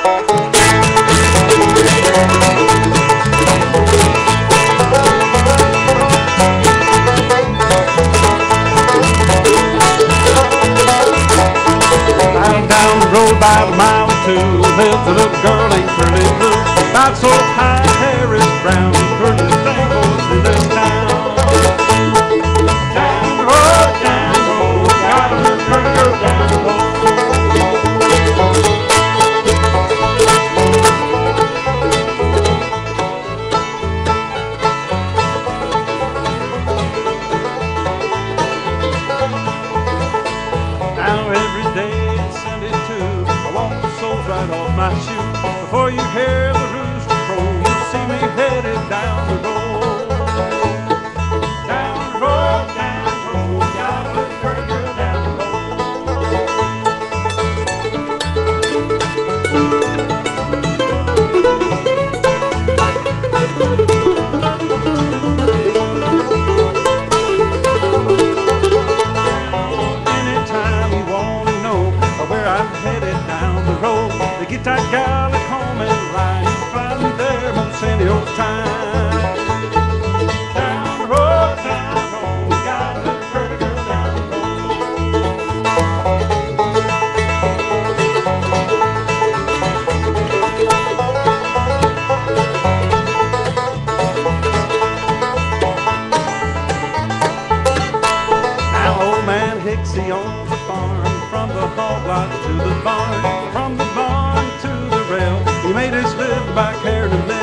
Down the road about a mile or two lives a little girl named Curly Lou. About so high, hair is brown, prettiest thing goes in this town. Down the road, got a little pretty girl down the road. Now every day it's Sunday too, I walk the soles right off my shoe. Before you hear the rooster crow, you see me headed down the road. Down the road, got a little pretty girl down the road. Anytime you want to know where I'm headed down the road, to get that gal at home and lie, you find me there most any old time. Down the road, got a little pretty girl down the Now old man Hicks, he owns a farm, from the hog lot to the barn, from the barn to the rail. He made his living back here to live.